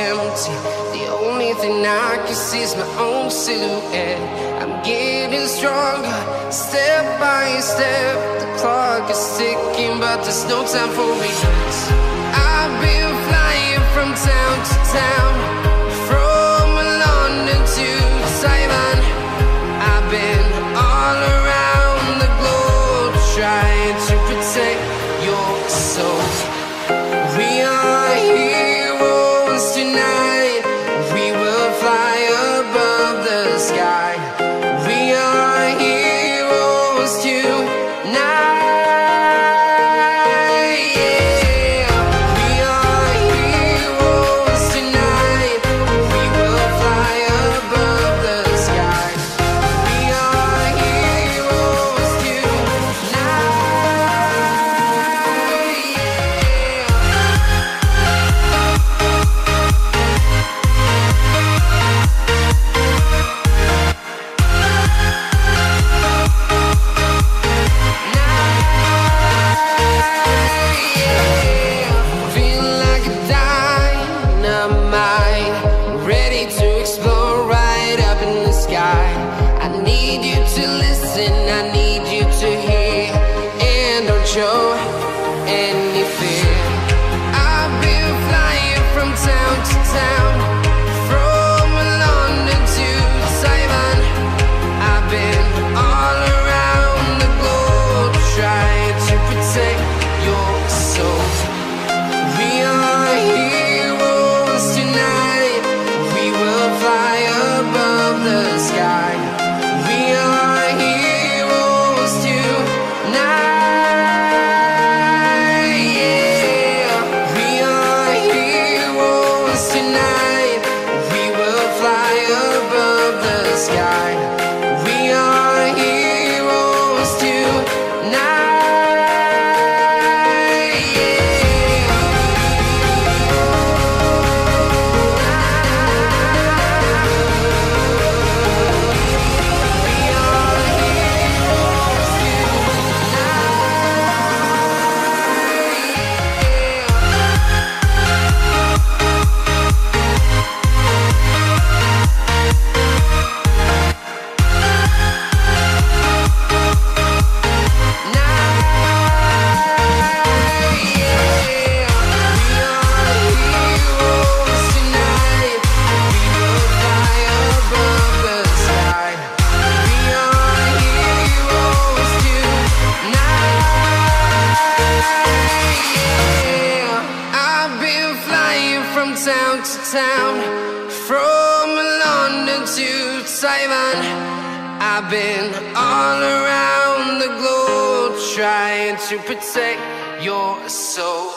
empty. The only thing I can see is my own silhouette. I'm getting stronger, step by step. The clock is ticking, but there's no time for regrets. I've been flying from town to town, from London to Taiwan. I've been all around the globe, trying to protect your soul. We are heroes tonight. We will fly above the sky. We are heroes tonight. Show any fear. I've been flying from town to town, from London to Taiwan. I've been all around the globe, trying to protect your soul. We are heroes tonight. We will fly above the sky. We are heroes tonight. Town to town, from London to Taiwan. I've been all around the globe, trying to protect your soul.